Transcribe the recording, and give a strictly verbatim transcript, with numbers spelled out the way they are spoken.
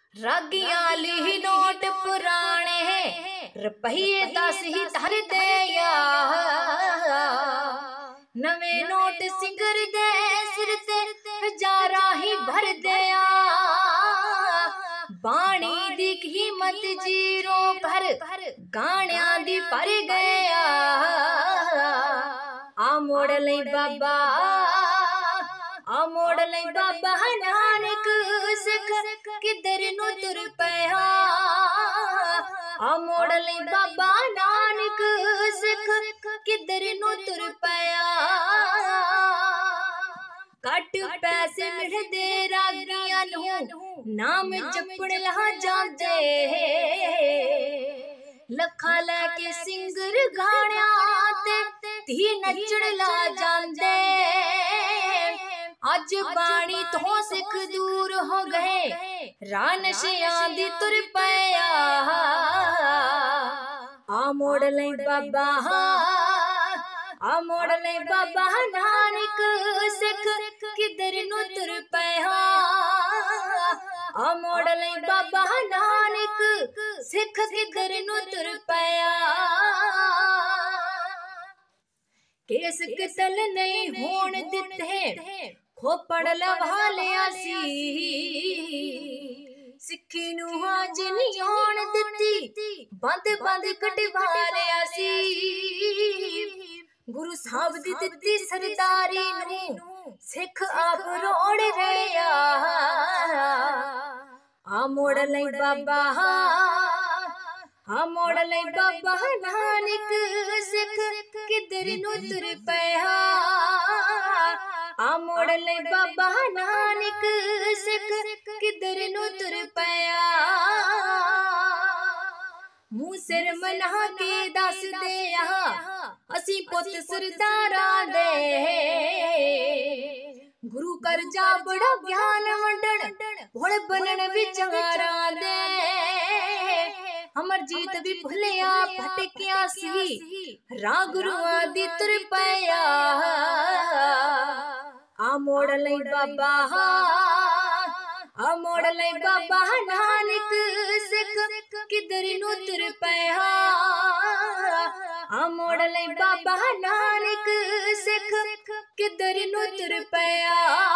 रागियां ली note पुराने रुपये दस ही धर दे या नवे नोट सिंगर दे सिर ते हजारा ही भर दिया बाणी दी कीमत जीरो भर गाणियां दी पर गया आ मोड़ लई बाबा आ मोड़ लई बाबा नानक सिख किधर नु तुर पया आ मोड़ लई बाबा नानक सिख किधर नु तुर पया घट पैसे मिलदे रागियां नू नाम जपण ला जांदे लखा लैके सिंगर गाणियां ते धी नचण ला जांदे अज बाणी तो सिख दूर हो गए राह नशियां दी तुर पया आ मोड़ लई बाबा आ मोड़ लई बाबा नानक सिख किधर नु तुर पया आ मोड़ लई बाबा नानक सिख किधर नु तुर पया केस कितल नहीं होण दिते खोपड़ लवा लिया सी सिक्खी नू हाज नहीं होण दिती बंद बंद कटवा लिया सी गुरु साहब दी दिती सरदारी नू सिख आप रोड़ रहा आ मोड़ लई बाबा आ मोड़ लई बाबा नानक सिख किधर नु तुर पया आ मोड़ लई बाबा नानक सिख किधर नु तुर पया मुँह सिर मना के दस दे असी पुत सरदारां दे गुरु कर जा बड़ा ज्ञान वंडन भोले बनन विचारां दे अमर जीत भी भुलिया भटकिया सी राह गुरुआं दी तुर पया आ मोड़ लई बाबा आ मोड़ लई बाबा नानक सिख किधर नु तुर पया आ मोड़ लई बाबा नानक सिख किधर नु तुर पया।